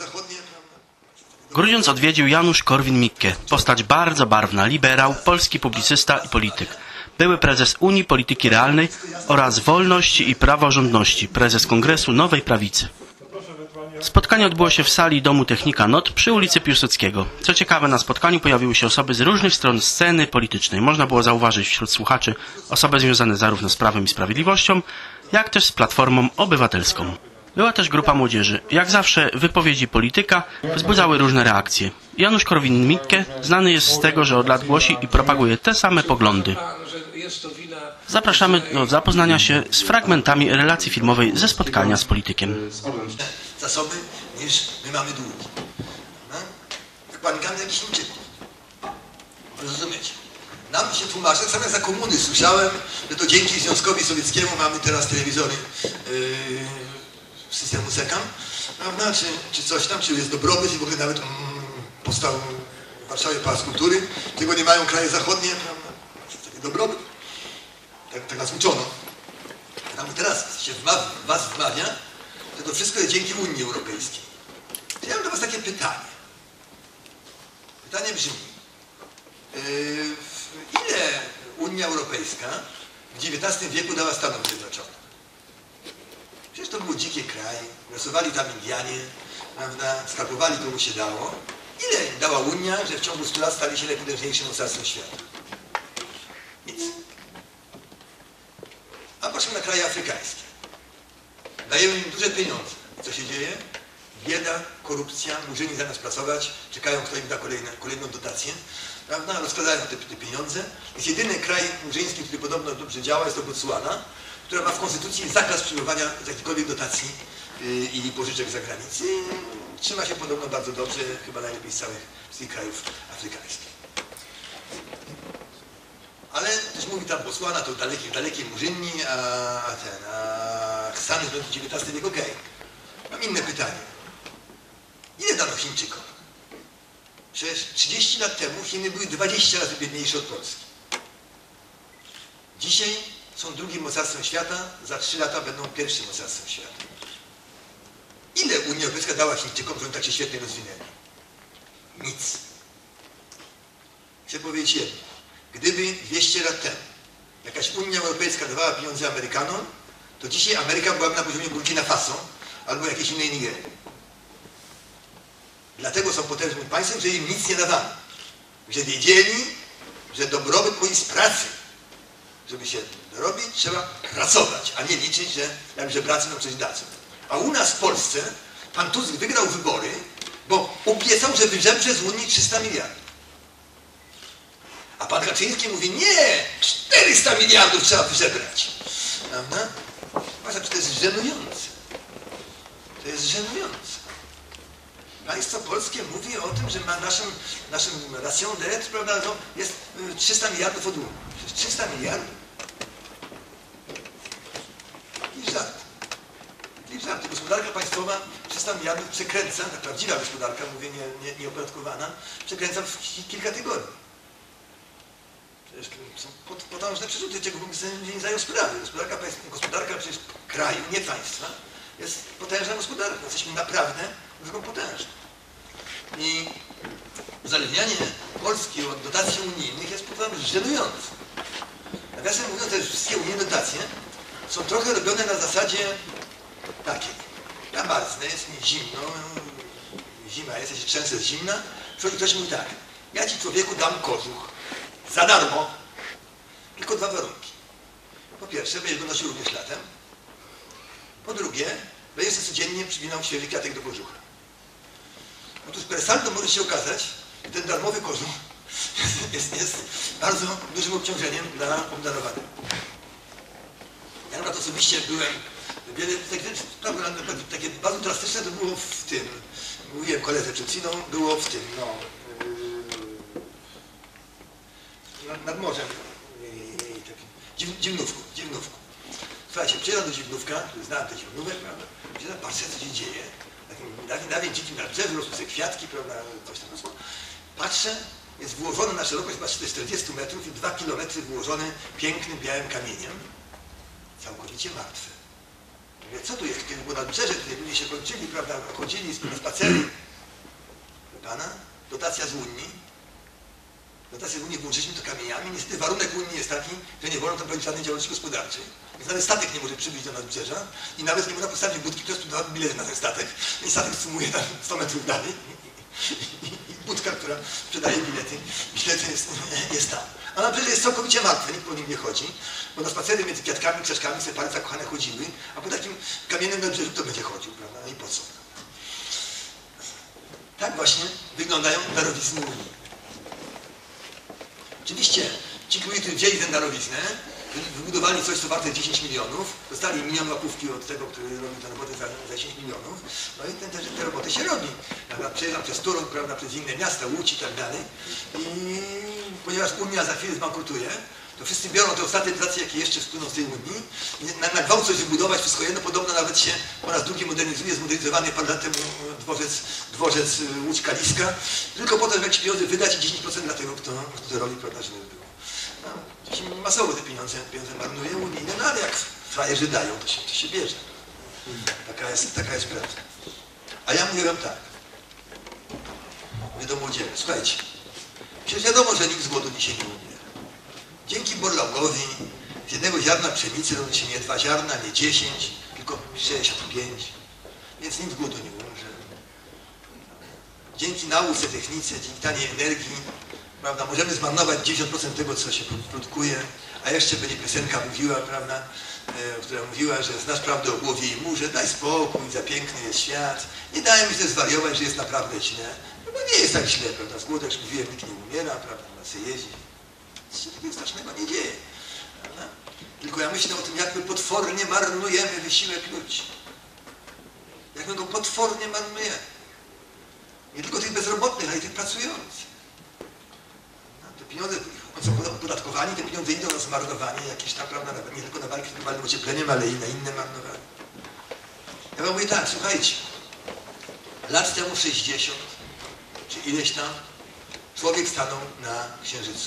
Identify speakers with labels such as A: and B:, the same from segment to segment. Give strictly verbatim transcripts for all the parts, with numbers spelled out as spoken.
A: zachodnie.
B: Grudziądz odwiedził Janusz Korwin-Mikke, postać bardzo barwna, liberał, polski publicysta i polityk. Były prezes Unii Polityki Realnej oraz Wolności i Praworządności, prezes Kongresu Nowej Prawicy. Spotkanie odbyło się w sali Domu Technika N O T przy ulicy Piłsudskiego. Co ciekawe, na spotkaniu pojawiły się osoby z różnych stron sceny politycznej. Można było zauważyć wśród słuchaczy osoby związane zarówno z Prawem i Sprawiedliwością, jak też z Platformą Obywatelską. Była też grupa młodzieży. Jak zawsze wypowiedzi polityka wzbudzały różne reakcje. Janusz Korwin-Mikke znany jest z tego, że od lat głosi i propaguje te same poglądy. Zapraszamy do zapoznania się z fragmentami relacji filmowej ze spotkania z politykiem.
A: Zasoby niż my mamy długi. Wykładnikami jakichś Chińczyków. Rozumiecie? Nam się tłumaczy, sam jak za komuny słyszałem, że to dzięki Związkowi Sowieckiemu mamy teraz telewizory yy, systemu SECAM, prawda? Czy, czy coś tam, czy jest dobrobyt i w ogóle nawet mm, powstał w Warszawie Pałac Kultury, tego nie mają kraje zachodnie, prawda? Taki dobrobyt. Tak, tak nas uczono. A my teraz się wma- was wmawia, że to wszystko jest dzięki Unii Europejskiej. To ja mam do was takie pytanie. Pytanie brzmi, yy, ile Unia Europejska w dziewiętnastym wieku dała Stanom Zjednoczonym? Przecież to był dziki kraj, głosowali tam Indianie, prawda, skapowali komu się dało. Ile dała Unia, że w ciągu stu lat stali się najpotężniejszym mocarstwem świata? Nic. A patrzmy na kraje afrykańskie. Dajemy im duże pieniądze. Co się dzieje? Bieda, korupcja, murzyni zamiast pracować, czekają, kto im da kolejne, kolejną dotację, prawda? Rozkładają te, te pieniądze. Jest jedyny kraj murzyński, który podobno dobrze działa, jest to Botswana, która ma w konstytucji zakaz przyjmowania jakichkolwiek dotacji yy, i pożyczek z zagranicy. Trzyma się podobno bardzo dobrze, chyba najlepiej z całych z tych krajów afrykańskich. Ale też mówi tam Botswana, to dalekie, dalekie murzynni, a, a ten, a Stany Zjednoczone dziewiętnasty wiek, okej. Okay. Mam inne pytanie. Ile dano Chińczykom? Przecież trzydzieści lat temu Chiny były dwadzieścia razy biedniejsze od Polski. Dzisiaj są drugim mocarstwem świata, za trzy lata będą pierwszym mocarstwem świata. Ile Unia Europejska dała Chińczykom, żeby tak się świetnie rozwinęli? Nic. Chcę powiedzieć jedno. Gdyby dwieście lat temu jakaś Unia Europejska dawała pieniądze Amerykanom, to dzisiaj Ameryka byłaby na poziomie Burkina Faso albo jakiejś innej Nigerii. Dlatego są potężnym państwem, że im nic nie dawano. Że wiedzieli, że dobrobyt mój z pracy. Żeby się dorobić, trzeba pracować, a nie liczyć, że jak żebracy nam coś dadzą. A u nas w Polsce pan Tusk wygrał wybory, bo obiecał, że wyżebrze z Unii trzysta miliardów. A pan Kaczyński mówi, nie, czterysta miliardów trzeba wyżebrać. Prawda? Uważam, że to jest żenujące. To jest żenujące. Państwo polskie mówi o tym, że ma naszym, naszym ration d'être, prawda, no, jest trzysta miliardów od Unii. trzysta miliardów? I żart. I żart. Gospodarka państwowa trzysta miliardów przekręca, ta prawdziwa gospodarka, mówię nie, nie, nieopodatkowana, przekręca w kilka tygodni. Są potężne przerzuty, czego bym sobie nie zajął sprawy. Gospodarka, gospodarka przecież kraju, nie państwa, jest potężna gospodarka. Jesteśmy naprawdę wielką potężną. I uzależnianie Polski od dotacji unijnych jest po prostu żenujące. Nawiasem mówiąc, te wszystkie unijne dotacje są trochę robione na zasadzie takiej. Ja marznę, jest mi zimno, zima jest, ja się trzęsę z zimna. Przychodzi ktoś mówi tak, ja ci człowieku dam kożuch. Za darmo. Tylko dwa warunki. Po pierwsze, będziesz go nosił również latem. Po drugie, będziesz codziennie przywinał świeży kwiatek do kożucha. Otóż per saldo może się okazać, że ten darmowy kożuch jest, jest, jest bardzo dużym obciążeniem dla obdarowanych. Ja nawet osobiście byłem, wiele, takie, takie bardzo drastyczne to było w tym, mówiłem koledze przed chwilą, było w tym, no, Nad, nad morzem, Dziw, Dziwnówku, Dziwnówku. Słuchajcie, przyjechałem do Dziwnówka, znałem te Dziwnówek, prawda? Przyjechałem, patrzę, co się dzieje. Takim dawniej dzikim na drzewie rosły sobie kwiatki, prawda, coś tam rosło. Patrzę, jest włożone na szerokość, patrzcie, czterdzieści metrów i dwa kilometry włożone pięknym, białym kamieniem. Całkowicie martwe. Mówię, co tu jest? Kiedy było nadbrzeże, tutaj ludzie się kończyli, prawda, chodzili na spacery. Pana, dotacja z Unii. Dotację z Unii włączyliśmy to kamieniami. Niestety warunek Unii jest taki, że nie wolno tam prowadzić żadnej działalności gospodarczej. Więc nawet statek nie może przybyć do nadbrzeża i nawet nie można postawić budki, które sprzedawały bilety na ten statek. I statek sumuje tam sto metrów dalej. I, i, i budka, która sprzedaje bilety, bilety jest, jest tam. A nadbrzeże jest całkowicie martwe, nikt po nim nie chodzi, bo na spacery między kwiatkami, krzaczkami sobie pary zakochane chodziły, a po takim kamiennym nadbrzeżu kto będzie chodził, prawda? I po co? Tak właśnie wyglądają darowizny Unii. Oczywiście ci, którzy wzięli tę darowiznę, wybudowali coś, co warte dziesięć milionów, dostali milion łapówki od tego, który robił tę robotę za, za dziesięć milionów, no i te, te, te roboty się robi. Prawda? Przejeżdżam przez Toruń, prawda, przez inne miasta, Łódź i tak dalej. I ponieważ Unia za chwilę zbankrutuje, to wszyscy biorą te ostatnie dotacje, jakie jeszcze wpłyną z tej Unii i na, na gwałt coś wybudować, wszystko jedno, podobno nawet się po raz drugi modernizuje, zmodernizowany parę lat temu dworzec, dworzec Łódź Kaliska, tylko po to, żeby jakieś pieniądze wydać i dziesięć procent dla tego, kto, kto to robi, prawda, żeby było. No, masowo te pieniądze, pieniądze marnuje unijne, no ale jak frajerzy dają, to się, to się bierze. Taka jest, taka jest prawda. A ja mówię wam tak, mówię do młodzieży, słuchajcie, przecież wiadomo, że nikt z głodu dzisiaj nie umiera. Dzięki Borlaugowi z jednego ziarna pszenicy robi się nie dwa ziarna, nie dziesięć, tylko sześćdziesiąt pięć, więc nikt z głodu nie umrze. Dzięki nauce, technice, dzięki taniej energii, prawda, możemy zmarnować dziewięćdziesiąt procent tego, co się produkuje, a jeszcze będzie piosenka mówiła, prawda, e, która mówiła, że znasz prawdę o głowie i murze, daj spokój, za piękny jest świat, nie daj mi się zwariować, że jest naprawdę źle. No bo nie jest tak źle, prawda, z głodu, jak już mówiłem, nikt nie umiera, prawda, ma się jeździ. Nic się takiego strasznego nie dzieje, prawda? Tylko ja myślę o tym, jak my potwornie marnujemy wysiłek ludzi. Jak my go potwornie marnujemy. Nie tylko tych bezrobotnych, ale i tych pracujących. Te pieniądze, oni są opodatkowani, te pieniądze idą na zmarnowanie jakieś tam, prawda, nie tylko na walkę z globalnym ociepleniem, ale i na inne marnowanie. Ja wam mówię tak, słuchajcie, lat temu sześćdziesiąt, czy ileś tam, człowiek stanął na Księżycu.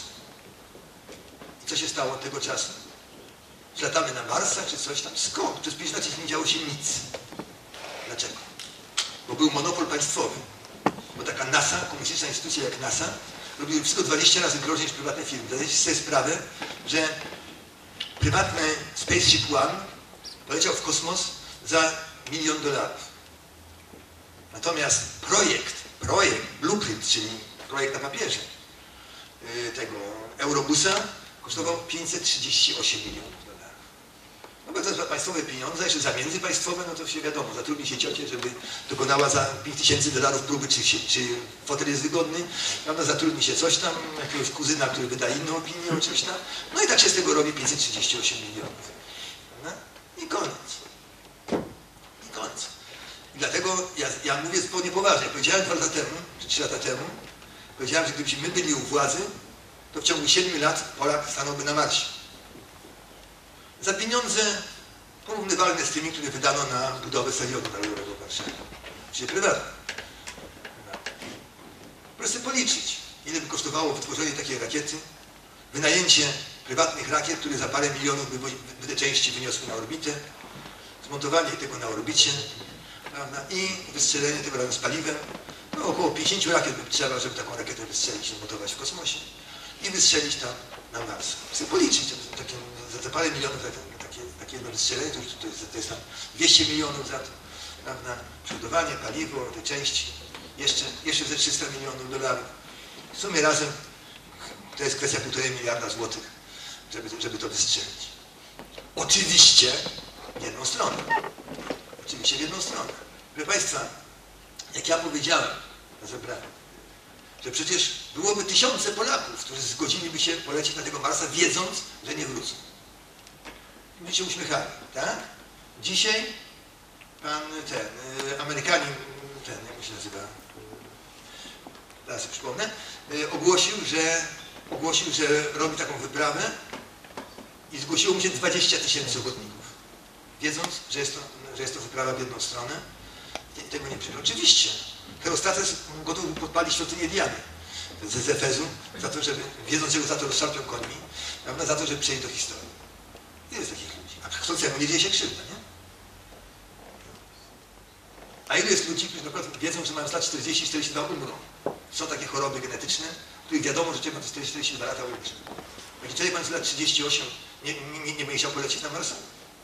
A: I co się stało od tego czasu? Czy latamy na Marsa, czy coś tam? Skąd? Przez pięć lat nie działo się nic. Dlaczego? Bo był monopol państwowy. Bo taka NASA, komunistyczna instytucja jak NASA, robiły wszystko dwadzieścia razy drożej niż prywatne firmy. Zdajecie sobie sprawę, że prywatny Spaceship One poleciał w kosmos za milion dolarów. Natomiast projekt, projekt, blueprint, czyli projekt na papierze yy, tego Eurobusa kosztował pięćset trzydzieści osiem milionów dolarów. No bo to jest państwowe pieniądze, jeszcze za międzypaństwowe, no to się wiadomo, zatrudni się ciocię, żeby dokonała za pięć tysięcy dolarów próby, czy, czy fotel jest wygodny, prawda, zatrudni się coś tam, jakiegoś kuzyna, który wyda inną opinię o czymś tam, no i tak się z tego robi pięćset trzydzieści osiem milionów. Prawda? I koniec. I koniec. I dlatego ja, ja mówię zupełnie poważnie. Powiedziałem dwa lata temu, czy trzy lata temu, powiedziałem, że gdybyśmy my byli u władzy, to w ciągu siedmiu lat Polak stanąłby na Marsie. Za pieniądze porównywalne z tymi, które wydano na budowę stadionu narodowego w Warszawie. Czyli prywatne. Proszę policzyć, ile by kosztowało wytworzenie takiej rakiety, wynajęcie prywatnych rakiet, które za parę milionów by, by te części wyniosły na orbitę, zmontowanie tego na orbicie, prawda, i wystrzelenie tego razem z paliwem. No, około pięćdziesiąt rakiet by trzeba, żeby taką rakietę wystrzelić i zmontować w kosmosie i wystrzelić tam na Mars. Chcę policzyć, to, takie, za te parę milionów za takie, takie jedno wystrzelenie, to, to, jest, to jest tam dwieście milionów za to, prawda, przodowanie, paliwo, te części, jeszcze, jeszcze ze trzysta milionów dolarów. W sumie razem to jest kwestia półtorej miliarda złotych, żeby, żeby to wystrzelić. Oczywiście w jedną stronę. Oczywiście w jedną stronę. Proszę Państwa, jak ja powiedziałem na zebraniu, że przecież byłoby tysiące Polaków, którzy zgodziliby się polecieć na tego Marsa, wiedząc, że nie wrócą. I by się uśmiechali, tak? Dzisiaj pan ten, Amerykanin, ten, jak się nazywa, teraz sobie przypomnę, ogłosił, że, ogłosił, że robi taką wyprawę i zgłosiło mu się dwadzieścia tysięcy ochotników. Wiedząc, że jest to, że jest to wyprawa w jedną stronę, i tego nie przyjdzie. Oczywiście, Herostrates gotów był podpalić świątynię Diany z, z Efezu, za to, żeby, wiedząc, że go za to rozszarpią końmi, prawda, za to, żeby przejść do historii. Jest takich ludzi. A chcącemu nie dzieje się krzywda, nie? A ilu jest ludzi, którzy na przykład wiedzą, że mają lat czterdzieści czterdzieści dwa umrą? Są takie choroby genetyczne, których wiadomo, że człowiek ma czterdzieści czterdzieści dwa lata umrze. Jak człowiek ma lat trzydzieści osiem, nie, nie, nie będzie chciał polecieć na Marsa?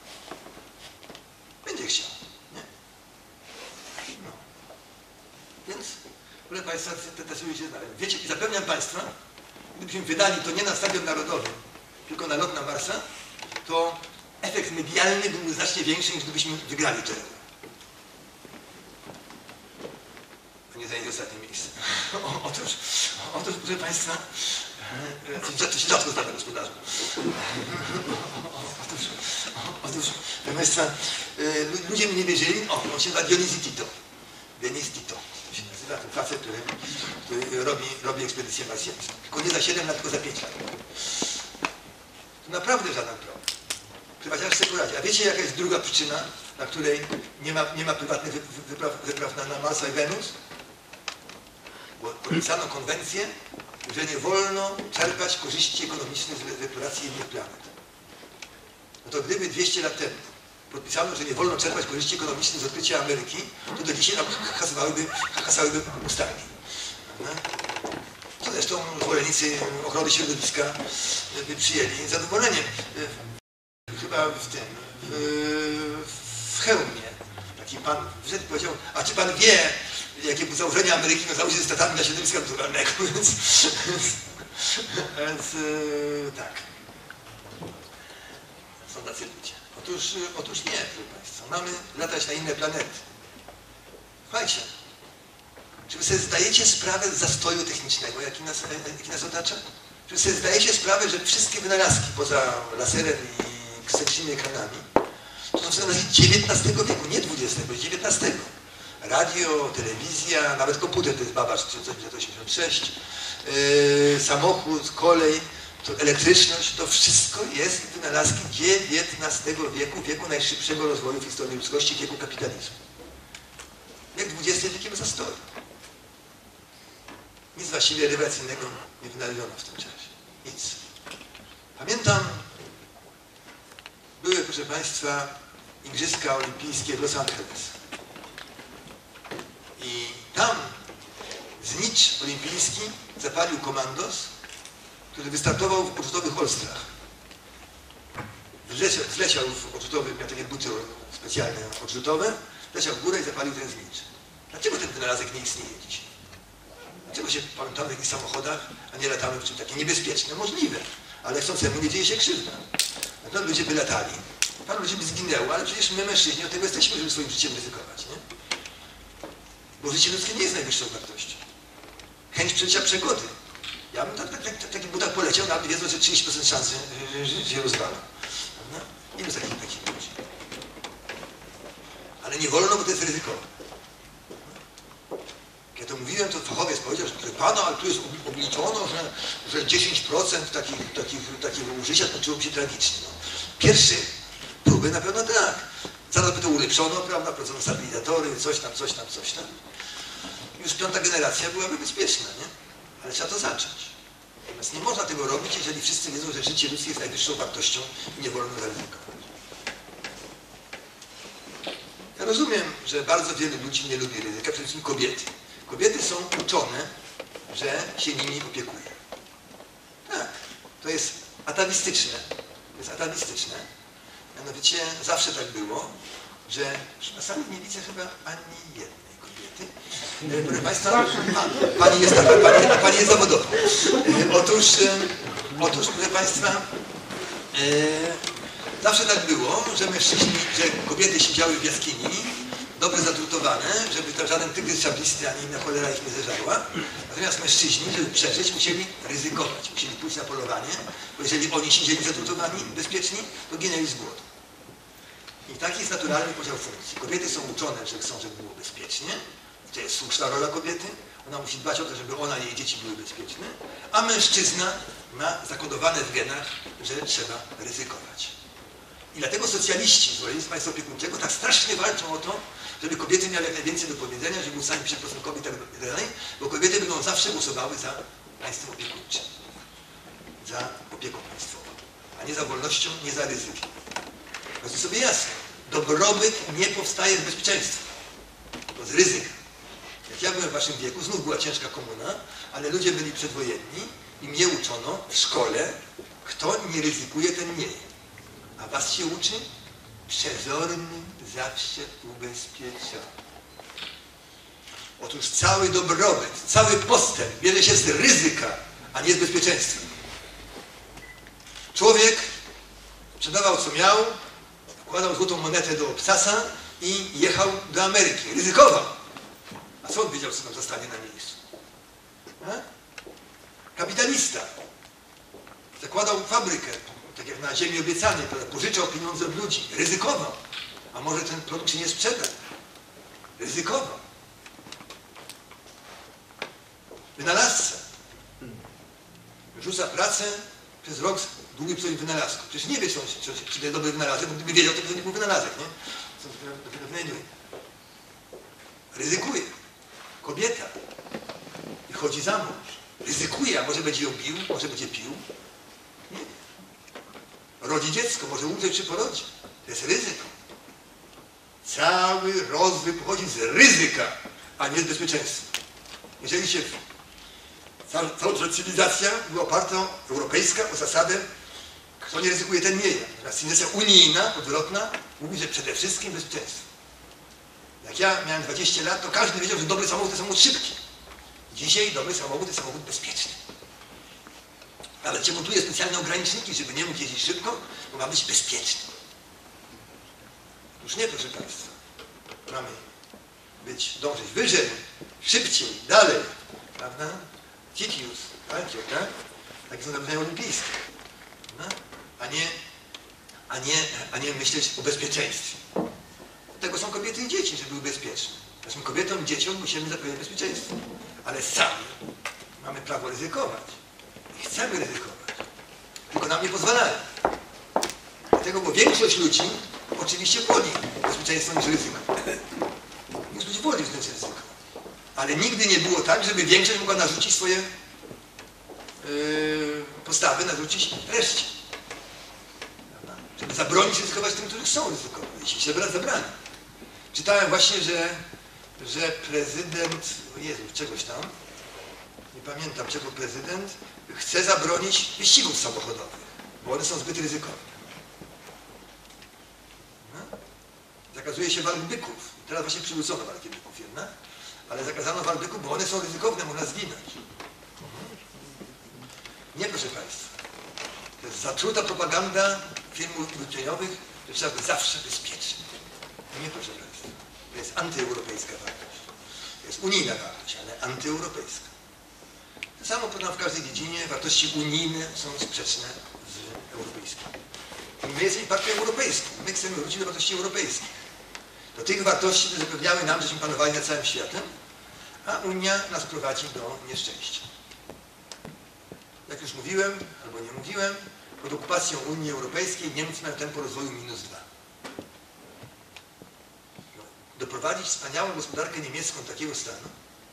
A: Będzie chciał, nie? No. Więc, proszę Państwa, decyduje się dalej. Wiecie, i zapewniam Państwa, gdybyśmy wydali to nie na Stadion Narodowy, tylko na lot na Marsa, to efekt medialny byłby znacznie większy, niż gdybyśmy wygrali tę. A nie zajęli ostatnie miejsce. O, otóż, otóż, proszę Państwa, to się rzadko zdarza gospodarzu. Otóż, otóż, proszę Państwa, ludzie mi nie wierzyli. O, on się nazywa Dionisi Tito. Denis Tito. To się nazywa ten facet, który, który robi, robi ekspedycję marsjańską. Tylko nie za siedem lat, tylko za pięć lat. To naprawdę żaden problem. Prywaciarz sobie poradzi. A wiecie, jaka jest druga przyczyna, dla której nie ma, nie ma prywatnych wypraw, wypraw na, na Marsa i Wenus? Bo podpisano konwencję, że nie wolno czerpać korzyści ekonomicznych z eksploracji innych planet. No to gdyby dwieście lat temu podpisano, że nie wolno czerpać korzyści ekonomicznych z odkrycia Ameryki, to do dzisiaj hasałyby, hasałyby ustami. To zresztą zwolennicy ochrony środowiska by przyjęli zadowolenie. Chyba w tym, w, w Chełmie, taki pan wszedł i powiedział, a czy pan wie, jakie było założenie Ameryki na założenie statami dla środowiska naturalnego, więc, więc tak. Są tacy ludzie. Otóż, otóż nie, proszę Państwa, mamy latać na inne planety. Słuchajcie, czy wy sobie zdajecie sprawę z zastoju technicznego, jaki nas, jaki nas otacza? Czy wy sobie zdajecie sprawę, że wszystkie wynalazki poza laserem i ksenicznymi ekranami to są wynalazki dziewiętnastego wieku, nie dwudziestego, dziewiętnastego. Radio, telewizja, nawet komputer to jest Babbage tysiąc dziewięćset osiemdziesiąt sześć, yy, samochód, kolej, to elektryczność, to wszystko jest wynalazki dziewiętnastego wieku, wieku najszybszego rozwoju w historii ludzkości, wieku kapitalizmu. Wiek dwudziesty wiekiem zastoju. Nic właściwie rewelacyjnego nie wynaleziono w tym czasie. Nic. Pamiętam, były, proszę Państwa, Igrzyska Olimpijskie w Los Angeles. I tam znicz olimpijski zapalił komandos, który wystartował w odrzutowych olstrach. Wleciał, wleciał w odrzutowy, miał takie buty specjalne odrzutowe, wleciał w górę i zapalił ten znicz. Dlaczego ten wynalazek nie istnieje dzisiaj? Dlaczego się pamiętamy w jakichś samochodach, a nie latamy w czymś takim niebezpiecznym? Możliwe, ale chcącemu nie dzieje się krzywda. Natomiast ludzie by latali, paru ludzi by zginęło, ale przecież my mężczyźni od tego jesteśmy, żeby swoim życiem ryzykować, nie? Bo życie ludzkie nie jest najwyższą wartością. Chęć przeżycia przegody. Ja bym tak, tak, tak, tak, taki butach poleciał, nawet wiedząc, że trzydzieści procent szansy, że się rozwala. Prawda? Ilu z takich, takich ludzi? Ale nie wolno, bo to jest ryzykowe. Jak ja to mówiłem, to fachowiec powiedział, że pana, ale tu jest obliczono, że, że dziesięć procent takich, takich, takiego użycia skończyłoby się tragicznie. No. Pierwsze próby na pewno tak. Zaraz by to ulepszono, prawda, prowadzono stabilizatory, coś tam, coś tam, coś tam. Już piąta generacja byłaby bezpieczna, nie? Ale trzeba to zacząć. Natomiast nie można tego robić, jeżeli wszyscy wiedzą, że życie ludzkie jest najwyższą wartością i nie wolno zaryzykować. Ja rozumiem, że bardzo wielu ludzi nie lubi ryzyka, przede wszystkim kobiety. Kobiety są uczone, że się nimi opiekuje. Tak, to jest atawistyczne. To jest atawistyczne. Mianowicie zawsze tak było, że na sali nie widzę chyba ani jednej kobiety. Proszę Państwa, a, pani jest taka, pani, a pani jest zawodowa. Otóż, otóż proszę Państwa, e, zawsze tak było, że mężczyźni, że kobiety siedziały w jaskini, dobrze zatrutowane, żeby tam żaden tygrys szablisty ani inna cholera ich nie zeżarła. Natomiast mężczyźni, żeby przeżyć, musieli ryzykować, musieli pójść na polowanie, bo jeżeli oni siedzieli zatrutowani, bezpieczni, to ginęli z głodu. I taki jest naturalny podział funkcji. Kobiety są uczone, że chcą, żeby było bezpiecznie. To jest słuszna rola kobiety. Ona musi dbać o to, żeby ona i jej dzieci były bezpieczne. A mężczyzna ma zakodowane w genach, że trzeba ryzykować. I dlatego socjaliści, zwolennicy państwa opiekuńczego, tak strasznie walczą o to, żeby kobiety miały jak najwięcej do powiedzenia, żeby ustalić przed procent kobiet i tak dalej, bo kobiety będą zawsze głosowały za państwem opiekuńczym. Za opieką państwową. A nie za wolnością, nie za ryzykiem. To jest sobie jasne. Dobrobyt nie powstaje z bezpieczeństwa. To z ryzyka. Jak ja byłem w waszym wieku, znów była ciężka komuna, ale ludzie byli przedwojenni i mnie uczono w szkole, kto nie ryzykuje, ten nie je. A was się uczy? Przezorny zawsze ubezpieczony. Otóż cały dobrobyt, cały postęp bierze się z ryzyka, a nie z bezpieczeństwa. Człowiek sprzedawał co miał, wkładał złotą monetę do obcasa i jechał do Ameryki. Ryzykował. A co on wiedział, co tam zostanie na miejscu? A? Kapitalista. Zakładał fabrykę, tak jak na ziemi obiecanej, pożyczał pieniądze od ludzi. Ryzykował. A może ten produkt się nie sprzeda? Ryzykował. Wynalazca. Rzuca pracę przez rok długi przy wynalazku. Przecież nie wie, czy on się, czy on się, czy to jest dobry wynalazek, bo gdyby wiedział, to by nie był wynalazek, nie? Co dopiero wynajduje. Ryzykuje. Kobieta. I chodzi za mąż. Ryzykuje, a może będzie ją bił, może będzie pił. Nie wiem. Rodzi dziecko, może umrzeć przy porodzie. To jest ryzyko. Cały rozwój pochodzi z ryzyka, a nie z bezpieczeństwa. Jeżeli się cała, cała cywilizacja była oparta, europejska, o zasadę, kto nie ryzykuje, ten nie je. Natomiast cywilizacja unijna, odwrotna, mówi, że przede wszystkim bezpieczeństwo. Jak ja miałem dwadzieścia lat, to każdy wiedział, że dobry samochód to samochód szybki. Dzisiaj dobry samochód to samochód bezpieczny. Nawet się montuje specjalne ograniczniki, żeby nie mógł jeździć szybko, bo ma być bezpieczny. Otóż nie, proszę Państwa. Mamy być, dążyć wyżej, szybciej, dalej, prawda? Titius, tak? tak? Takie są zawodenia olimpijskie. No? A, nie, a, nie, a nie myśleć o bezpieczeństwie. Od tego są kobiety i dzieci, żeby były bezpieczne. Naszym kobietom i dzieciom musimy zapewnić bezpieczeństwo. Ale sami mamy prawo ryzykować. I chcemy ryzykować. Tylko nam nie pozwalają. Dlatego, bo większość ludzi oczywiście woli bezpieczeństwo niż ryzyko. Więc ludzi woli wziąć ryzyko. Ale nigdy nie było tak, żeby większość mogła narzucić swoje yy, postawy, narzucić reszcie. Żeby zabronić ryzykować tym, którzy chcą ryzykować. Jeśli się zabrani. Czytałem właśnie, że, że prezydent, o Jezu, czegoś tam, nie pamiętam czego prezydent, chce zabronić wyścigów samochodowych, bo one są zbyt ryzykowne. No? Zakazuje się walk byków. Teraz właśnie przywrócono walki byków jednak, ale zakazano walk byków, bo one są ryzykowne, można zginąć. Nie, proszę Państwa. To jest zatruta propaganda firm ubezpieczeniowych, że trzeba być zawsze bezpieczny. Nie, proszę Państwa. To jest antyeuropejska wartość. To jest unijna wartość, ale antyeuropejska. To samo podam w każdej dziedzinie. Wartości unijne są sprzeczne z europejskimi. I my jesteśmy partią europejską. My chcemy wrócić do wartości europejskich. Do tych wartości, które zapewniały nam, żeśmy panowali nad całym światem, a Unia nas prowadzi do nieszczęścia. Jak już mówiłem, albo nie mówiłem, pod okupacją Unii Europejskiej Niemcy mają tempo rozwoju minus dwa. No, doprowadzić wspaniałą gospodarkę niemiecką do takiego stanu.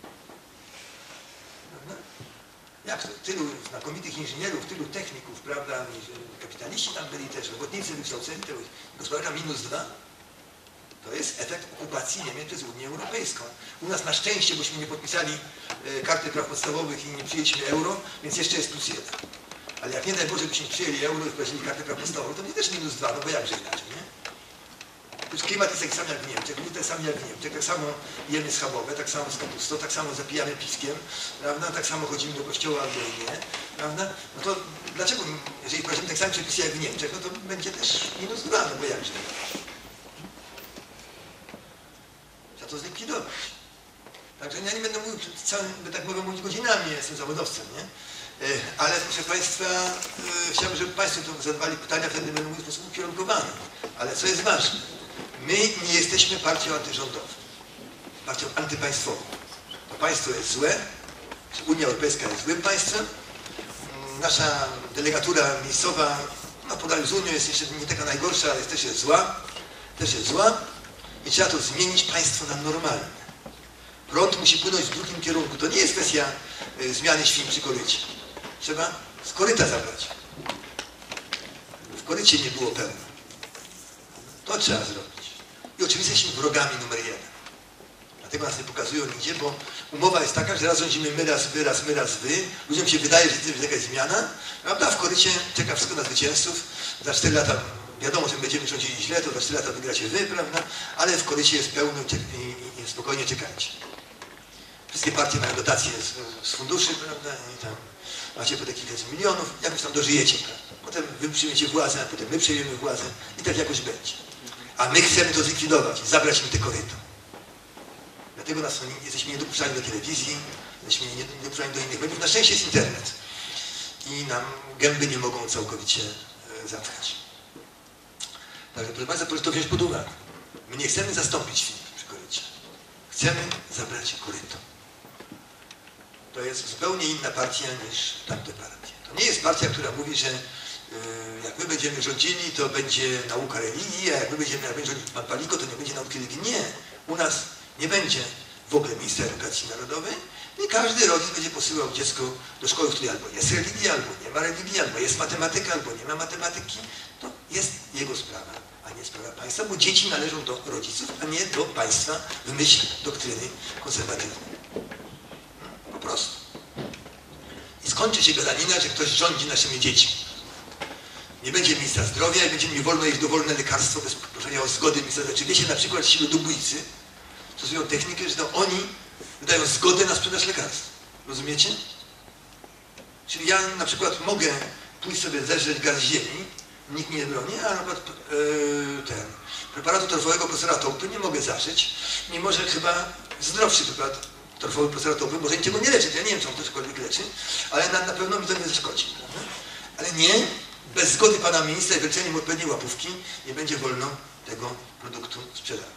A: Prawda? Jak to? Tylu znakomitych inżynierów, tylu techników, prawda? Kapitaliści tam byli też, robotnicy wykształceni, to gospodarka minus dwa. To jest efekt okupacji Niemiec przez Unię Europejską. U nas na szczęście, bośmy nie podpisali e, karty praw podstawowych i nie przyjęliśmy euro, więc jeszcze jest plus jeden. Ale jak nie daj Boże, byśmy przyjęli euro i wprowadzili kartę praw podstawowych, to będzie też minus dwa, no bo jakże inaczej, nie? Już klimat jest taki sam jak w Niemczech, ludzie tak samo jak w Niemczech, tak samo jemy schabowe, tak samo z kapustą, tak samo zapijamy piskiem, prawda? Tak samo chodzimy do kościoła albo nie, prawda? No to dlaczego, jeżeli wprowadzimy tak samo przepisy jak w Niemczech, no to będzie też minus dwa, no bo jakże. To zlikwidować. Także ja nie będę mówił przed całym, tak mogę mówić godzinami, ja jestem zawodowcem, nie? Ale proszę Państwa, chciałbym, żeby Państwo to zadawali pytania, wtedy będę mówił w sposób ukierunkowany. Ale co jest ważne, my nie jesteśmy partią antyrządową, partią antypaństwową. To państwo jest złe, Unia Europejska jest złym państwem, nasza delegatura miejscowa, no podali z Unią, jest jeszcze nie taka najgorsza, ale też jest zła, też jest zła. I trzeba to zmienić państwo na normalne. Prąd musi płynąć w drugim kierunku. To nie jest kwestia y, zmiany świń przy korycie. Trzeba z koryta zabrać. W korycie nie było pełno. To trzeba zrobić. I oczywiście jesteśmy wrogami numer jeden. Dlatego nas nie pokazują nigdzie, bo umowa jest taka, że raz rządzimy my, raz wy, raz my, raz wy. Ludziom się wydaje, że to jest jakaś zmiana, prawda? W korycie czeka wszystko na zwycięzców. Za cztery lata wiadomo, że będziemy rządzili źle, to za cztery lata wygracie wy, prawda? Ale w korycie jest pełno i, i, i spokojnie czekajcie. Wszystkie partie mają dotacje z, z funduszy, prawda? I tam macie po te kilkaset milionów, jakoś tam dożyjecie, prawda? Potem wy przyjmiecie władzę, a potem my przejmiemy władzę i tak jakoś będzie. A my chcemy to zlikwidować i zabrać im te koryto. Dlatego nas, jesteśmy niedopuszczani do telewizji, jesteśmy niedopuszczani do innych mediów. Na szczęście jest internet i nam gęby nie mogą całkowicie e, zatkać. Także proszę Państwa, proszę to wziąć pod uwagę. My nie chcemy zastąpić Filip przy korycie. Chcemy zabrać koryto. To jest zupełnie inna partia niż tamte partie. To nie jest partia, która mówi, że yy, jak my będziemy rządzili, to będzie nauka religii, a jak my będziemy, jak będzie rządził pan Paliko, to nie będzie nauki religii. Nie. U nas nie będzie w ogóle ministra edukacji narodowej i każdy rodzic będzie posyłał dziecko do szkoły, w której albo jest religia, albo nie ma religii, albo jest matematyka, albo nie ma matematyki. To jest jego sprawa, a nie sprawa państwa, bo dzieci należą do rodziców, a nie do państwa w myśl doktryny konserwatywnej. Po prostu. I skończy się gadanina, że ktoś rządzi naszymi dziećmi. Nie będzie ministra zdrowia i będzie nie wolno jeść dowolne lekarstwo bez proszenia o zgody ministra zdrowia. Czy wiecie, na przykład ci ludobójcy stosują technikę, że to oni wydają zgodę na sprzedaż lekarstw. Rozumiecie? Czyli ja na przykład mogę pójść sobie zeżreć garść ziemi, nikt mnie nie broni, a na przykład yy, ten preparatu torfowego profesora Tołpy nie mogę zażyć, mimo że chyba zdrowszy preparat torfowy profesora Tołpy może niczego nie leczyć. Ja nie wiem, czy on to cokolwiek leczy, ale na, na pewno mi to nie zaszkodzi. Prawda? Ale nie, bez zgody pana ministra i wyleceniem odpowiedniej łapówki nie będzie wolno tego produktu sprzedawać.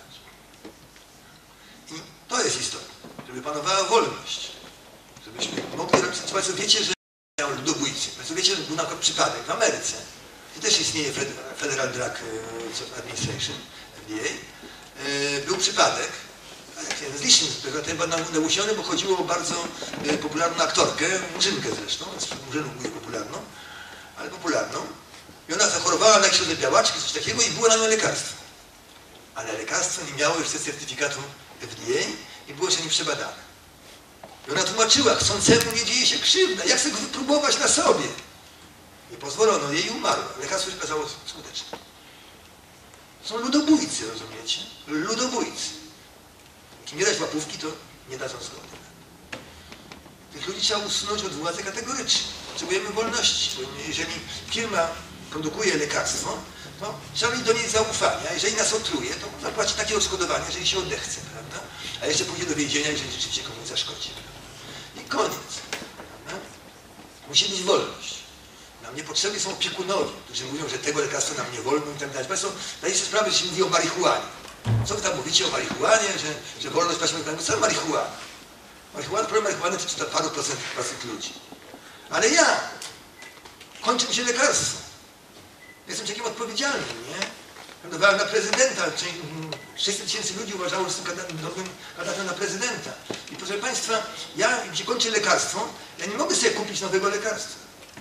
A: I to jest istotne, żeby panowała wolność, żebyśmy mogli robić. Państwo wiecie, że miał ludobójcy. Państwo wiecie, że był na przykład przypadek w Ameryce, gdzie też istnieje Federal Drug Administration, F D A. Był przypadek, jeden z licznych, chyba nausiony, bo chodziło o bardzo popularną aktorkę, Murzynkę zresztą, Murzynów mówię popularną, ale popularną. I ona zachorowała na jakieś białaczki, coś takiego i było na nią lekarstwo. Ale lekarstwo nie miało jeszcze certyfikatu F D A i było jeszcze nie przebadane. I ona tłumaczyła, chcącemu nie dzieje się krzywda, jak chcę go wypróbować na sobie. Nie pozwolono jej i umarła. Lekarstwo się okazało skuteczne. Są ludobójcy, rozumiecie? Ludobójcy. Jak nie dać łapówki, to nie dadzą zgody. Tych ludzi trzeba usunąć od władzy kategorycznie. Potrzebujemy wolności, bo jeżeli firma produkuje lekarstwo, to trzeba mieć do niej zaufania. Jeżeli nas otruje, to zapłaci takie odszkodowanie, jeżeli się odechce, prawda? A jeszcze pójdzie do więzienia, jeżeli rzeczywiście komuś zaszkodzi. I koniec. Prawda? Musi być wolność. Nam niepotrzebni są opiekunowie, którzy mówią, że tego lekarstwa nam nie wolno i tak dalej. Państwo zdajecie sobie sprawę, że się mówi o marihuanie. Co wy tam mówicie o marihuanie, że, że wolność paśmiernika? Co marihuana? Marihuana, problem marihuany to czyta paru procent, procent ludzi. Ale ja kończy mi się lekarstwo. Jestem człowiekiem odpowiedzialnym, nie? Kandydowałem na prezydenta. sześćset tysięcy ludzi uważało, że jestem kandydatem, kandydatem na prezydenta. I proszę Państwa, ja, gdzie kończę lekarstwo, ja nie mogę sobie kupić nowego lekarstwa.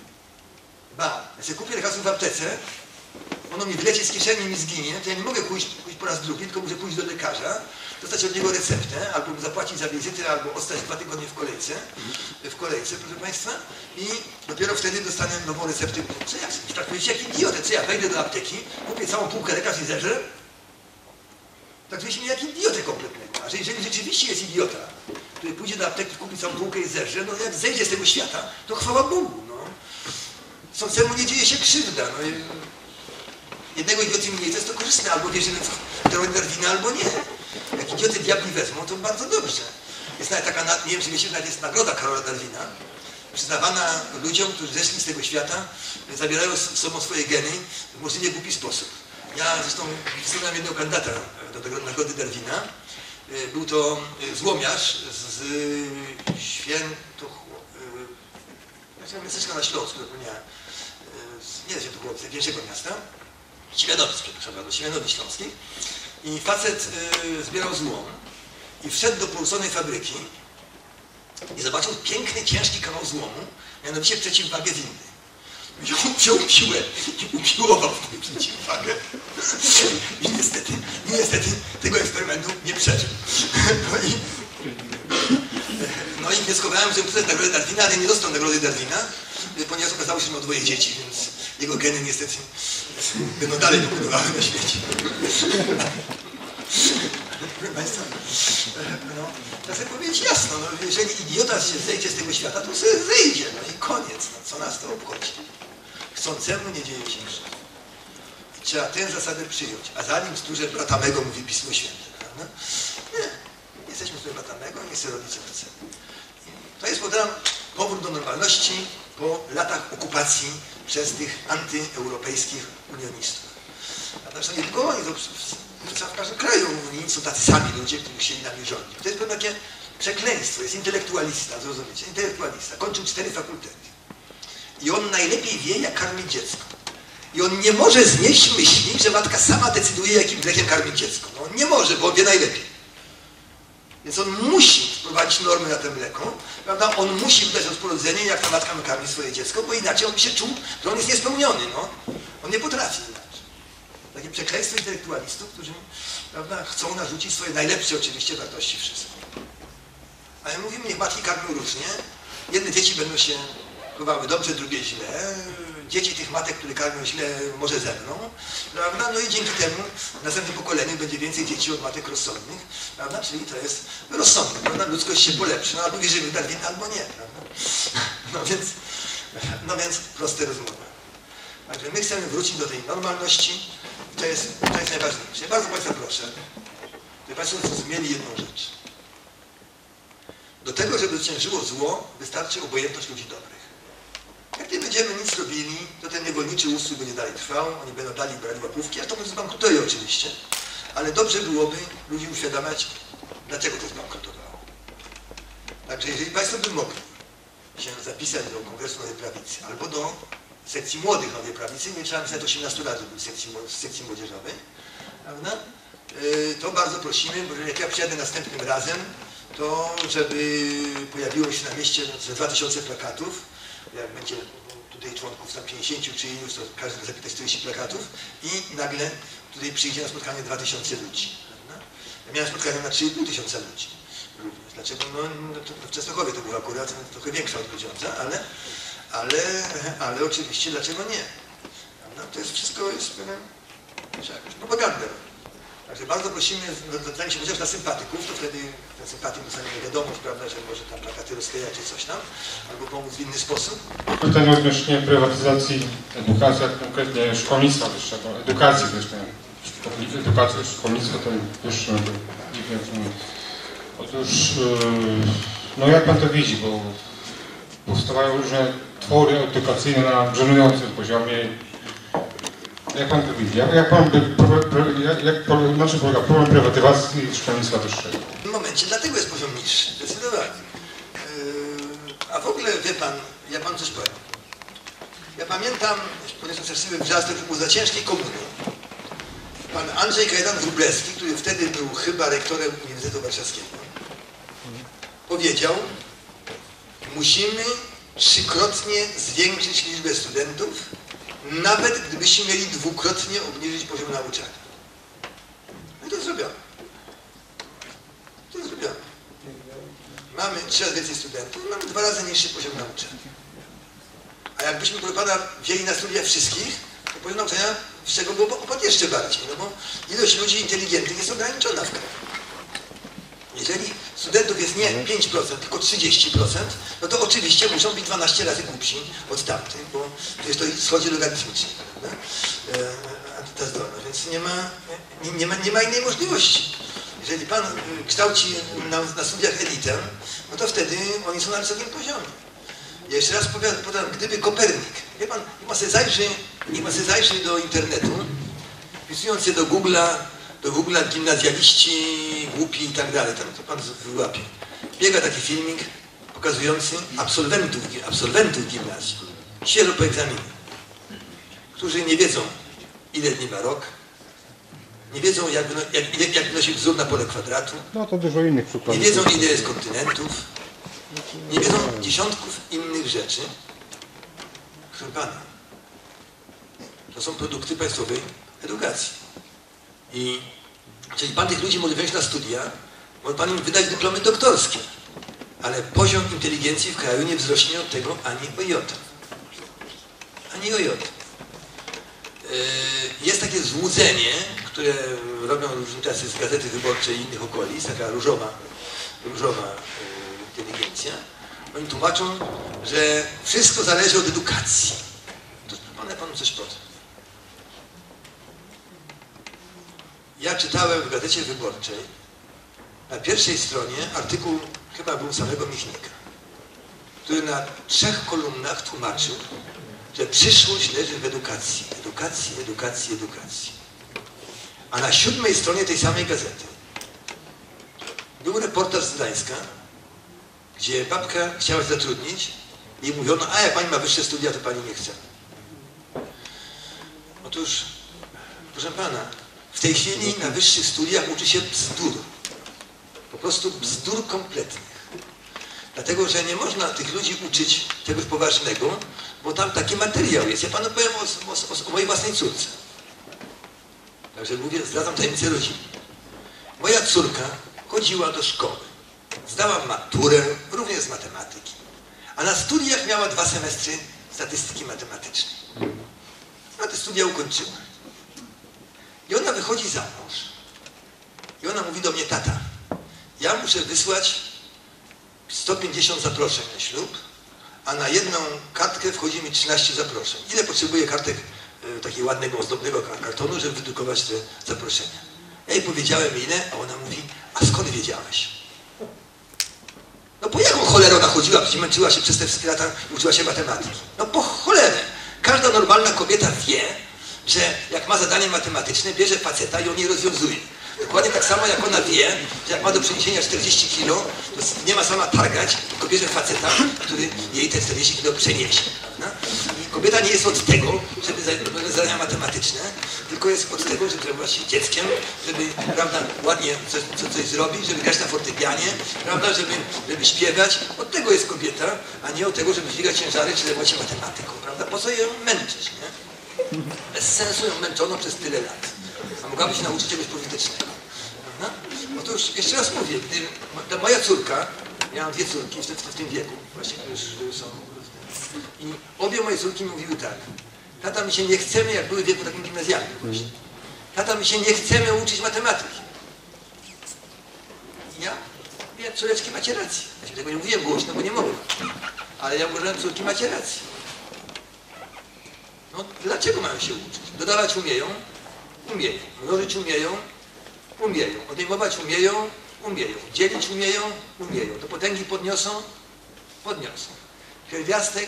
A: Ba, ja sobie kupię lekarstwo w aptece, ono mi wleci z kieszeni i mi zginie, to ja nie mogę pójść, pójść po raz drugi, tylko muszę pójść do lekarza, dostać od niego receptę, albo zapłacić za wizytę, albo ostać dwa tygodnie w kolejce, w kolejce, proszę Państwa, i dopiero wtedy dostanę nową receptę. Co ja chcę? Traktujecie jak idiotę, co ja wejdę do apteki, kupię całą półkę lekarz i zeżrę? Traktujecie mnie jak idiotę kompletnego. A że jeżeli rzeczywiście jest idiota, który pójdzie do apteki, kupi całą półkę i zeżrze, no jak zejdzie z tego świata, to chwała Bogu, no. Chcącemu nie dzieje się krzywda, no. Jednego idioty mniej, to jest to korzystne, albo wierzymy w teorię Darwina, albo nie. Jak idioty diabli wezmą, to bardzo dobrze. Jest nawet taka, nie wiem, czy wiecie, że nawet jest nagroda Karola Darwina, przyznawana ludziom, którzy zeszli z tego świata, zabierają z sobą swoje geny w możliwie głupi sposób. Ja zresztą wysłuchałem jednego kandydata do tego nagrody Darwina. Był to złomiarz z Święto... miasteczka na Śląsku, zapomniałem. Nie wiem, to było z większego miasta. Siemianowic, przepraszam, do Siemianowic Śląskiej. I facet y, zbierał złom i wszedł do porzuconej fabryki i zobaczył piękny, ciężki kawał złomu, mianowicie przeciwwagę windy. wziął, wziął piłę i upiłował w tym przeciwwagę. I niestety, niestety tego eksperymentu nie przeżył. No i, no i wnioskowałem, że dostać nagrodę Darwina, ale nie dostał nagrody Darwina, ponieważ okazało się, że miał dwoje dzieci, więc jego geny niestety będą dalej dobudowały na świecie. Proszę Państwa, no, trzeba sobie powiedzieć jasno, no, jeżeli idiota się zejdzie z tego świata, to sobie zejdzie, no i koniec, no, co nas to obchodzi. Chcącemu nie dzieje się krzywdy. Trzeba tę zasadę przyjąć, a zanim stróże brata mego, mówi Pismo Święte, prawda? Nie, jesteśmy stróże brata mego, niech sobie robi co chce. To jest, podam, powrót do normalności po latach okupacji przez tych antyeuropejskich unionistów. A zresztą nie tylko oni, to w każdym kraju Unii są tacy sami ludzie, którzy chcieli nami rządzić. To jest pewne takie przekleństwo, jest intelektualista, zrozumiecie, intelektualista, kończył cztery fakultety. I on najlepiej wie, jak karmić dziecko. I on nie może znieść myśli, że matka sama decyduje, jakim mlekiem karmić dziecko. No on nie może, bo on wie najlepiej. Więc on musi wprowadzić normy na to mleko, prawda? On musi wydać rozporządzenie, jak ta matka karmi swoje dziecko, bo inaczej on by się czuł, że on jest niespełniony. No. On nie potrafi inaczej. Takie przekleństwo intelektualistów, którzy, prawda, chcą narzucić swoje najlepsze oczywiście wartości wszystkim. Ale mówimy, niech matki karmią różnie. Jedne dzieci będą się chowały dobrze, drugie źle. Dzieci tych matek, które karmią źle, może ze mną, prawda? No i dzięki temu w następnym pokoleniu będzie więcej dzieci od matek rozsądnych, prawda? Czyli to jest rozsądne, prawda? Ludzkość się polepszy, no albo wierzymy w Darwina, albo nie, prawda? No więc, no więc proste rozmowy. Także my chcemy wrócić do tej normalności. To jest, to jest najważniejsze. Bardzo Państwa proszę, żeby Państwo zrozumieli jedną rzecz. Do tego, żeby zwyciężyło zło, wystarczy obojętność ludzi dobrych. Jak nie będziemy nic robili, to ten niewolniczy ustrój będzie dalej trwał, oni będą dalej brali łapówki, a to zbankrutuje oczywiście. Ale dobrze byłoby ludzi uświadamiać, dlaczego to zbankrutowało. Także jeżeli Państwo by mogli się zapisać do Kongresu Nowej Prawicy albo do sekcji młodych Nowej Prawicy, nie trzeba pisać osiemnastu lat, żeby być w sekcji, sekcji młodzieżowej, prawda? To bardzo prosimy, bo jak ja przyjadę następnym razem, to żeby pojawiło się na mieście ze dwa tysiące plakatów, jak będzie tutaj członków tam pięćdziesięciu czy iluś, to każdy zapytać czterdzieści plakatów i nagle tutaj przyjdzie na spotkanie dwa tysiące ludzi. Prawda? Ja miałem spotkanie na trzy i pół tysiąca ludzi. Również. Dlaczego? No, no to w Częstochowie to było akurat trochę większa od Grudziądza, ale, ale, ale oczywiście dlaczego nie? No, to jest wszystko jest pewien, jakaś propaganda. Także bardzo prosimy, zanim się chociaż na sympatyków, to wtedy ten sympatyk dostanie wiadomość, prawda, że może tam plakaty rozklejać czy coś tam, albo pomóc w inny sposób.
C: Pytanie odnośnie prywatyzacji edukacji, konkretnie szkolnictwa wyższego, edukacji wyższej. Edukacja, szkolnictwo to już nie wiem. Otóż, no jak Pan to widzi, bo powstawają różne twory edukacyjne na żenującym poziomie. Jak Pan to widzi? Jak, jak Pan by, jak, jak, na czym polega problem prywatyzacji szkolnictwa wyższego?
A: W tym momencie dlatego jest poziom niższy, zdecydowanie. Yy, a w ogóle, wie Pan, ja Pan coś powiem. Ja pamiętam, powiedzmy szczęśliwy wrzask, to był za ciężkiej komuny. Pan Andrzej Kajdan-Wróblewski, który wtedy był chyba rektorem Uniwersytetu Warszawskiego, powiedział, musimy trzykrotnie zwiększyć liczbę studentów, nawet gdybyśmy mieli dwukrotnie obniżyć poziom nauczania. No i to zrobiono. To zrobiono. Mamy trzy razy więcej studentów, mamy dwa razy niższy poziom nauczania. A jakbyśmy, proszę Pana, wzięli na studia wszystkich, to poziom nauczania z czego było opadł jeszcze bardziej, no bo ilość ludzi inteligentnych jest ograniczona w kraju. Jeżeli studentów jest nie pięć procent, tylko trzydzieści procent, no to oczywiście muszą być dwanaście razy głupsi od tamtych, bo przecież to schodzi logarytmicznie, prawda? E, ta zdolność, więc nie ma, nie, nie, ma, nie ma innej możliwości. Jeżeli Pan kształci na, na studiach elitę, no to wtedy oni są na wysokim poziomie. Ja jeszcze raz powiem, gdyby Kopernik, wie Pan, niech Pan sobie zajrzy, niech Pan sobie zajrzy do internetu, wpisując się do Google'a, do Google'a gimnazjaliści, głupi i tak dalej, tam to Pan wyłapie. Biega taki filmik pokazujący absolwentów, absolwentów gimnazjum, świeżo po egzaminie, którzy nie wiedzą, ile dni ma rok, nie wiedzą, jak, jak, jak wynosi wzór na pole kwadratu,
C: no to dużo innych przykładów.
A: Nie wiedzą, ile jest kontynentów, nie wiedzą dziesiątków innych rzeczy. Proszę Pana, To są produkty państwowej edukacji. I czyli pan tych ludzi może wziąć na studia, może pan im wydać dyplomy doktorskie, ale poziom inteligencji w kraju nie wzrośnie od tego ani o jota. Ani o jota. Jest takie złudzenie, które robią różni tacy z Gazety Wyborczej i innych okolic, taka różowa, różowa inteligencja. Oni tłumaczą, że wszystko zależy od edukacji. To one panu coś powiem. Ja czytałem w Gazecie Wyborczej na pierwszej stronie artykuł, chyba był samego Michnika, który na trzech kolumnach tłumaczył, że przyszłość leży w edukacji, edukacji, edukacji, edukacji. A na siódmej stronie tej samej gazety był reportaż z Gdańska, gdzie babka chciała się zatrudnić i mówiono, a jak pani ma wyższe studia, to pani nie chce. Otóż, proszę pana, w tej chwili na wyższych studiach uczy się bzdur. Po prostu bzdur kompletnych. Dlatego, że nie można tych ludzi uczyć czegoś poważnego, bo tam taki materiał jest. Ja panu powiem o, o, o mojej własnej córce. Także mówię, zdradzam tajemnicę rodziny. Moja córka chodziła do szkoły. Zdała maturę, również z matematyki. A na studiach miała dwa semestry statystyki matematycznej. No te studia ukończyła. I ona wychodzi za mąż. I ona mówi do mnie, tata, ja muszę wysłać sto pięćdziesiąt zaproszeń na ślub, a na jedną kartkę wchodzi mi trzynaście zaproszeń. Ile potrzebuję kartek e, takiego ładnego, ozdobnego kartonu, żeby wydrukować te zaproszenia? Ja jej powiedziałem ile, a ona mówi, a skąd wiedziałeś? No po jaką cholerę ona chodziła, przecież męczyła się przez te wszystkie lata i uczyła się matematyki. No po cholerę. Każda normalna kobieta wie, że jak ma zadanie matematyczne, bierze faceta i on je rozwiązuje. Dokładnie tak samo jak ona wie, że jak ma do przeniesienia czterdzieści kilo, to nie ma sama targać, tylko bierze faceta, który jej te czterdzieści kilo przeniesie. Prawda? I kobieta nie jest od tego, żeby robić zadania matematyczne, tylko jest od tego, żeby zajmować się dzieckiem, żeby, prawda, ładnie coś, co, coś zrobić, żeby grać na fortepianie, prawda, żeby, żeby śpiewać. Od tego jest kobieta, a nie od tego, żeby dźwigać ciężary czy zajmować się matematyką. Prawda? Po co ją męczyć, nie? Bez sensu ją męczono przez tyle lat. A mogłaby się nauczyć czegoś pożytecznego. No? Otóż jeszcze raz mówię, gdy ta moja córka, ja mam dwie córki w, w, w tym wieku, właśnie już są. I obie moje córki mówiły tak, tata, mi się nie chcemy, jak były w wieku takim gimnazjalnym właśnie. Tata, mi się nie chcemy uczyć matematyki. I ja mówię, córeczki, macie rację. Ja się tego nie mówiłem głośno, bo nie mogłem. Ale ja uważałem, córki, macie rację. No dlaczego mają się uczyć? Dodawać umieją? Umieją. Mnożyć umieją? Umieją. Odejmować umieją? Umieją. Dzielić umieją? Umieją. Do potęgi podniosą? Podniosą. Pierwiastek?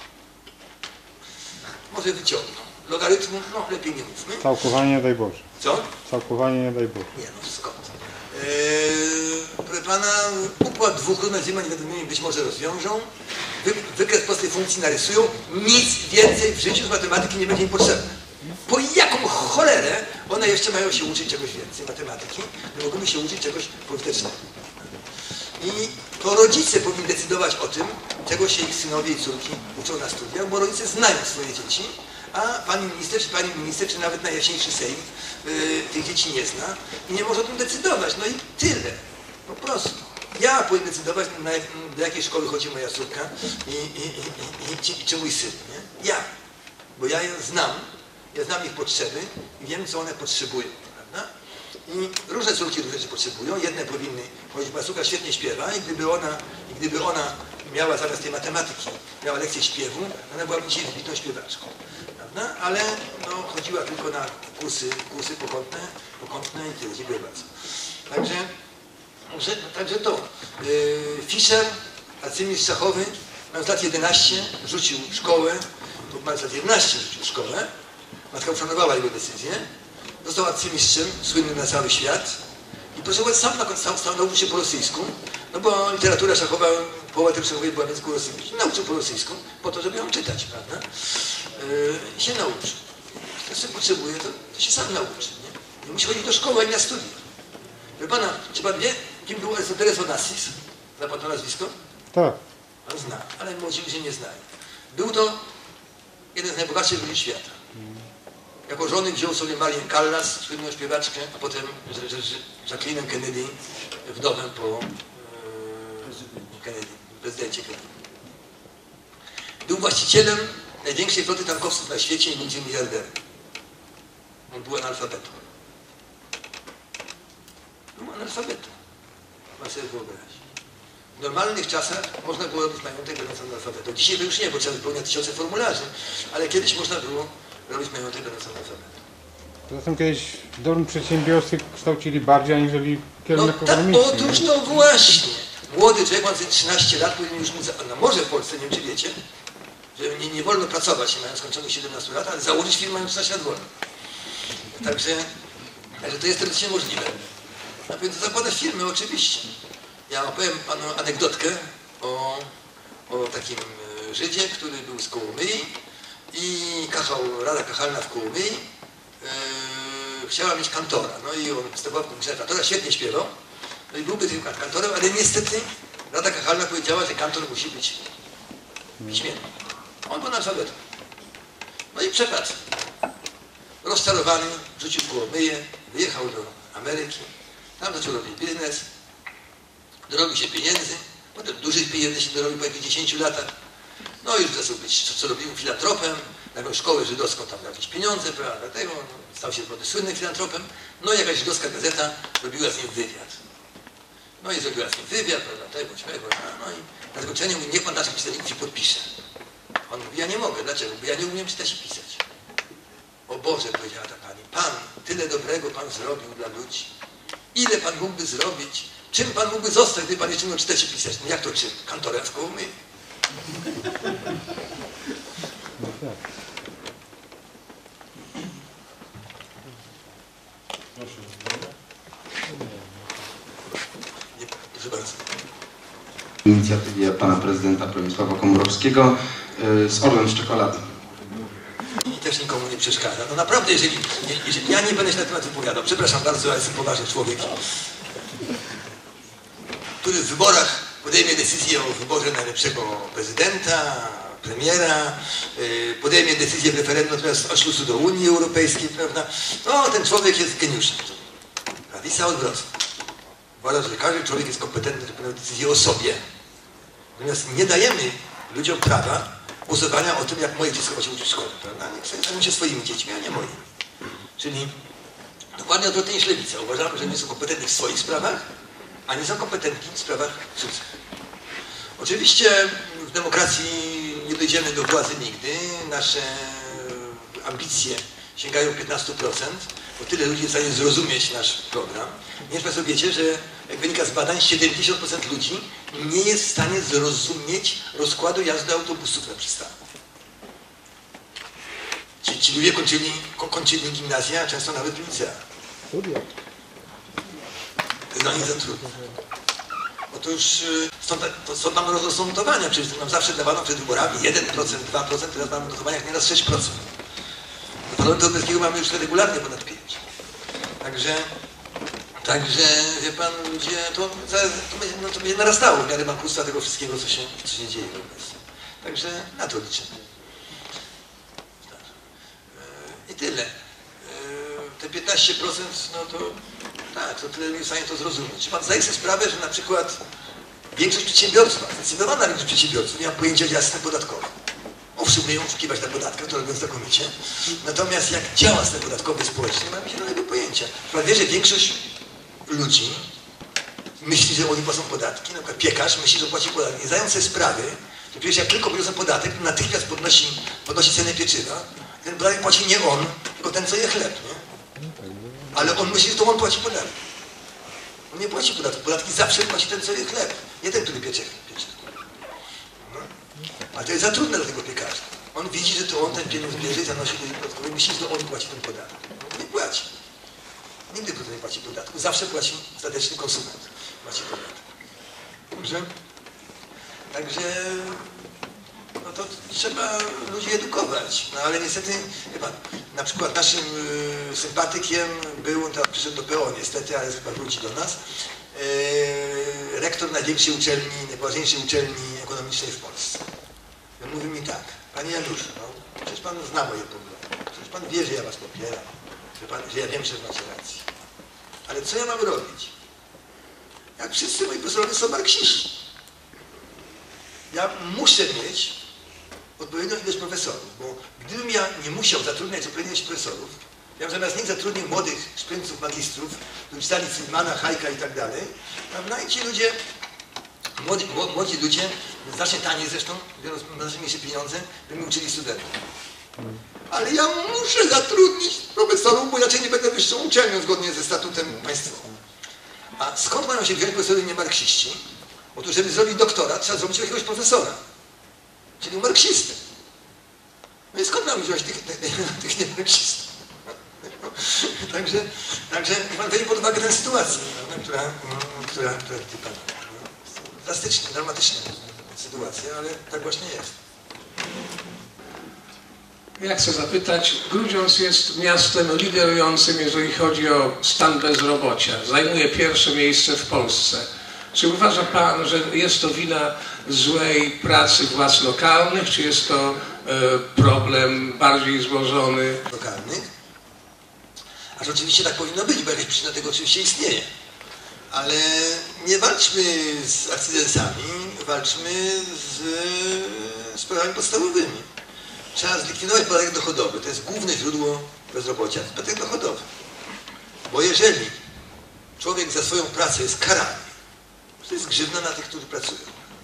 A: Może wyciągną. Logarytmu? No lepiej nie mówmy.
C: Całkowanie nie daj Boże.
A: Co?
C: Całkowanie nie daj Boże.
A: Nie no, skąd? Eee, proszę pana, układ dwóch równych z niewiadomymi być może rozwiążą, wy, wykres prostej funkcji narysują, nic więcej w życiu z matematyki nie będzie im potrzebne. Po jaką cholerę one jeszcze mają się uczyć czegoś więcej matematyki, nie mogą się uczyć czegoś pożytecznego. I to rodzice powinni decydować o tym, czego się ich synowie i córki uczą na studiach, bo rodzice znają swoje dzieci, a pani minister, czy pani minister, czy nawet najjaśniejszy Sejm yy, tych dzieci nie zna i nie może o tym decydować. No i tyle. Po prostu. Ja powinien decydować, na, do jakiej szkoły chodzi moja córka i, i, i, i, i, i czy mój syn. Nie? Ja. Bo ja je znam, ja znam ich potrzeby i wiem, co one potrzebują. Prawda? I różne córki różne rzeczy potrzebują. Jedne powinny chodzić, moja córka świetnie śpiewa i gdyby ona, i gdyby ona miała zamiast tej matematyki, miała lekcję śpiewu, ona byłaby dzisiaj wybitną śpiewaczką. Prawda? Ale no, chodziła tylko na kursy, kursy pokątne, pokątne i tyle. Dziękuję bardzo. Także, że, także to. Yy, Fischer, arcymistrz szachowy, mając lat jedenaście, rzucił szkołę, to mając lat jedenaście rzucił szkołę, matka uszanowała jego decyzję, został arcymistrzem, słynny na cały świat i proszę powiedzieć, sam, na, sam, sam nauczył się po rosyjsku, no bo literatura szachowa, połowa tych szachowej była w języku rosyjskim. Nauczył po rosyjsku, po to, żeby ją czytać, prawda? Yy, I się nauczył. Kto sobie potrzebuje, to, to się sam nauczy, nie? Nie musi chodzić do szkoły ani na studia. Wie pana, czy pan wie, kim był Arystoteles Onassis? Zna pan to nazwisko?
C: Tak.
A: Pan zna, ale młodzi ludzie nie znają. Był to jeden z najbogatszych ludzi świata. jako żony wziął sobie Marię Callas, słynną śpiewaczkę, a potem Jacqueline Kennedy wdowę po e, Kennedy, prezydencie Kennedy. Był właścicielem największej floty tankowców na świecie i nigdzie miliarderem. On był analfabetą. Był analfabetą. Ma sobie wyobrazić. W normalnych czasach można było robić majątek będąc analfabetą. Dzisiaj to już nie, bo trzeba wypełniać tysiące formularzy, ale kiedyś można było robić majątek będąc analfabetą.
C: Zatem kiedyś w dobrym przedsiębiorstwie kształcili bardziej aniżeli kierunek
A: No tak,
C: ekonomiczny.
A: otóż to właśnie. Młody człowiek, mający trzynaście lat, powinien już móc, no może w Polsce, nie wiem czy wiecie, że nie, nie wolno pracować, nie mając skończonych siedemnastu lat, ale założyć firmę mając trzynaście lat wolno. Także, także to jest teoretycznie możliwe. A więc zakłada firmę oczywiście. Ja opowiem panu anegdotkę o, o takim Żydzie, który był z Kołomyi i kachał, Rada Kachalna w Kołomyi yy, chciała mieć kantora. No i on występował w konkursie kantora, świetnie śpiewał. No i byłby tym kantorem, ale niestety Rada Kachalna powiedziała, że kantor musi być piśmienny. On był analfabetą. No i przepadł. Rozczarowany, rzucił Kołomyję, wyjechał do Ameryki. Tam zaczął robić biznes. Dorobił się pieniędzy. Potem dużych pieniędzy się dorobił po jakichś dziesięciu latach. No i już zaczął być, co, co robił, filantropem. Na jakąś szkołę żydowską tam jakieś pieniądze, prawda, dlatego no, stał się słynnym filantropem. No i jakaś żydowska gazeta robiła z nim wywiad. No i zrobiła z nim wywiad, prawda, tego, śmego, no i na zakończenie mówi, niech pan naszych czytelników się podpisze. On mówi, ja nie mogę, dlaczego? Bo ja nie umiem czytać i pisać. O Boże, powiedziała ta pani, Pan, tyle dobrego Pan zrobił dla ludzi. Ile Pan mógłby zrobić? Czym Pan mógłby zostać, gdyby Pan jeszcze umiał czytać i pisać? No jak to czym? Kantorem w Kołomyi. Nie, proszę bardzo.
D: Inicjatywie pana prezydenta Bronisława Komorowskiego z Orłem z czekolady.
A: I też nikomu nie przeszkadza. No naprawdę, jeżeli, jeżeli ja nie będę się na temat wypowiadał, przepraszam bardzo, ale jestem poważny człowiek, który w wyborach podejmie decyzję o wyborze najlepszego prezydenta, premiera, podejmie decyzję w referendum natomiast o ślusu do Unii Europejskiej, prawda? No, ten człowiek jest geniuszem. Prawica odwrotna. Uważam, że każdy człowiek jest kompetentny do podejmowania decyzji o sobie. Natomiast nie dajemy ludziom prawa głosowania o tym, jak moje dziecko ma się uczyć w szkole, prawda? Niech sobie zajmą się swoimi dziećmi, a nie moimi. Czyli dokładnie odwrotnie niż lewica. Uważamy, że nie są kompetentni w swoich sprawach, a nie są kompetentni w sprawach cudzych. Oczywiście w demokracji nie dojdziemy do władzy nigdy. Nasze ambicje sięgają piętnaście procent, bo tyle ludzi jest w stanie zrozumieć nasz program. Nie Państwo wiecie, że jak wynika z badań, siedemdziesiąt procent ludzi nie jest w stanie zrozumieć rozkładu jazdy autobusów na przystanku. Ci, ci ludzie kończyli, kończyli gimnazja, często nawet licea. To jest dla nich za trudne. Otóż są, to są tam rozsądowania, przecież nam zawsze dawano przed wyborami jeden procent, dwa procent, teraz mamy w notowaniach nieraz sześć procent. Do Parlamentu Europejskiego mamy już regularnie ponad pięć procent. Także, także, wie pan, ludzie, to, to, będzie, no, to będzie narastało w miarę bankructwa tego wszystkiego, co się, co się dzieje obecnie. Także na to liczymy. I tyle. Te piętnaście procent, no to tak, to tyle jest w stanie to zrozumieć. Czy pan zdaje sobie sprawę, że na przykład większość przedsiębiorców, zdecydowana większość przedsiębiorców nie ma pojęcia o jasnym podatkowym. Owszem, umieją oszukiwać na podatkach, to robią znakomicie. Natomiast jak działa system podatkowy społeczny, nie mamy zielonego pojęcia. Pan wie, że większość ludzi myśli, że oni płacą podatki, na przykład piekarz myśli, że płaci podatki. Nie zdając sobie sprawy, że przecież jak tylko płaci podatek, to natychmiast podnosi, podnosi cenę pieczywa. Ten podatek płaci nie on, tylko ten, co je chleb, nie? Ale on myśli, że to on płaci podatek. On nie płaci podatku. Podatki zawsze płaci ten, co je chleb. Nie ten, który piecze piecze. No. A to jest za trudne dla tego piekarza. On widzi, że to on ten pieniądz bierze i zanosi do podatkowej. Myśli, że to on płaci ten podatek. No, nie płaci. Nigdy potem nie płaci podatku. Zawsze płaci ostateczny konsument. Płaci podatek. Dobrze? Także no to trzeba ludzi edukować. No ale niestety, wie pan, na przykład naszym y, sympatykiem był, on teraz przyszedł do P O niestety, ale chyba wróci do nas, y, rektor największej uczelni, najpoważniejszej uczelni ekonomicznej w Polsce. I on mówi mi tak, panie Januszu, no, przecież pan zna moje problemy. Przecież pan Pan wie, że ja was popieram, że, pan, że ja wiem, że macie rację. Ale co ja mam robić? Jak wszyscy moi profesorowie są marksiści. Ja muszę mieć odpowiednią ilość profesorów, bo gdybym ja nie musiał zatrudniać odpowiednią ilość profesorów, ja bym zamiast nich zatrudnił młodych szpręców, magistrów, którzy czytali Friedmana, Hayeka i tak dalej, prawda? I ci ludzie, młodzi, młodzi ludzie, znacznie taniej zresztą, biorąc znacznie mniejsze pieniądze, by mi uczyli studentów. Ale ja muszę zatrudnić profesorów, bo inaczej nie będę wyższą uczelnią zgodnie ze statutem państwowym. A skąd mają się wziąć profesorowie nie marksiści? Otóż, żeby zrobić doktorat, trzeba zrobić jakiegoś profesora, czyli marksistę. No i skąd mamy wziąć tych, tych, tych niemarksistów? Także, także pan weźmie pod uwagę tę sytuację, która, która, która tutaj pana. Drastyczna, dramatyczna sytuacja, ale tak właśnie jest.
E: Ja chcę zapytać, Grudziądz jest miastem liderującym, jeżeli chodzi o stan bezrobocia. Zajmuje pierwsze miejsce w Polsce. Czy uważa pan, że jest to wina złej pracy władz lokalnych, czy jest to e, problem bardziej złożony?
A: Lokalnych. Aż oczywiście tak powinno być, bo jakaś przyczyna tego oczywiście istnieje. Ale nie walczmy z akcydensami, walczmy z sprawami podstawowymi. Trzeba zlikwidować podatek dochodowy. To jest główne źródło bezrobocia. Podatek dochodowy. Bo jeżeli człowiek za swoją pracę jest karany, to jest grzywna na tych, którzy pracują,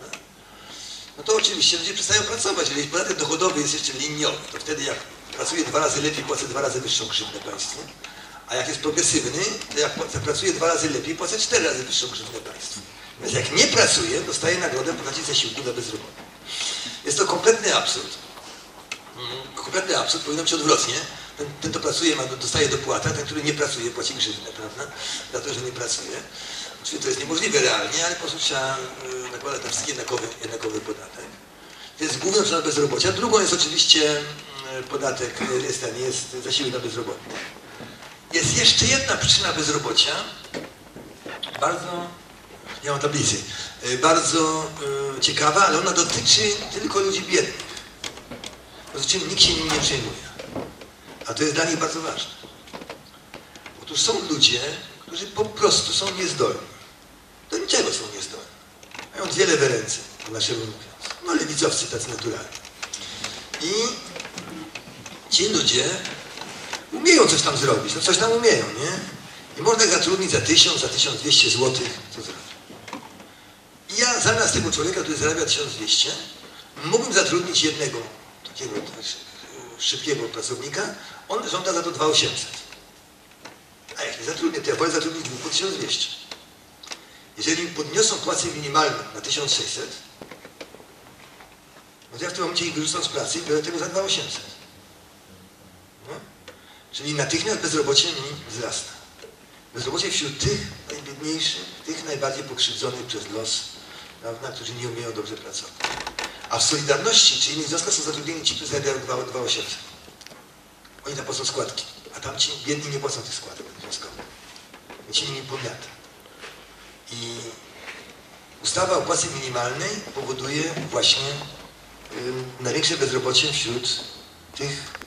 A: no to oczywiście ludzie przestają pracować. Jeżeli podatek dochodowy jest jeszcze liniowy, to wtedy jak pracuję dwa razy lepiej, płacę dwa razy wyższą grzywnę państwu. A jak jest progresywny, to jak pracuję dwa razy lepiej, płacę cztery razy wyższą grzywnę państwu. Więc jak nie pracuję, dostaję nagrodę w postaci zasiłku dla bezrobotnych. Jest to kompletny absurd. Kompletny absurd, powinno być odwrotnie. Ten, ten to pracuje, ma, dostaje dopłatę, a ten, który nie pracuje, płaci grzywnę, prawda? Za to, że nie pracuje. Oczywiście to jest niemożliwe realnie, ale po prostu trzeba y, nakładać na wszystkie jednakowy, jednakowy podatek. To jest główną przyczyną bezrobocia. Drugą jest oczywiście y, podatek, jest ten, jest zasiłek dla bezrobotnych. Jest jeszcze jedna przyczyna bezrobocia, bardzo, ja mam tablicę, y, bardzo y, ciekawa, ale ona dotyczy tylko ludzi biednych. Poza czym nikt się nim nie przejmuje. A to jest dla nich bardzo ważne. Otóż są ludzie, którzy po prostu są niezdolni. Do niczego są niezdolni. Mają dwie lewe ręce, po naszemu mówiąc. No lewicowcy tacy naturalni. I ci ludzie umieją coś tam zrobić. No coś tam umieją, nie? I można ich zatrudnić za tysiąc, za tysiąc dwieście złotych. Co zrobić? I ja zamiast tego człowieka, który zarabia tysiąc dwieście, mógłbym zatrudnić jednego takiego szybkiego pracownika, on żąda za to dwa tysiące osiemset. A jak nie zatrudnię, to ja wolę zatrudnić dwóch po tysiąc dwieście. Jeżeli podniosą płacę minimalną na tysiąc sześćset, no to ja w tym momencie ich wyrzucam z pracy i biorę tego za dwa tysiące osiemset. No? Czyli natychmiast bezrobocie mi wzrasta. Bezrobocie wśród tych najbiedniejszych, tych najbardziej pokrzywdzonych przez los, prawda, którzy nie umieją dobrze pracować. A w Solidarności, czy innych związkach są zatrudnieni ci, którzy zarabiają dwa tysiące osiemset. Oni tam płacą składki, a tamci biedni nie płacą tych składek związkowych. Więc się nimi pomiata. I ustawa o płacy minimalnej powoduje właśnie yy, największe bezrobocie wśród tych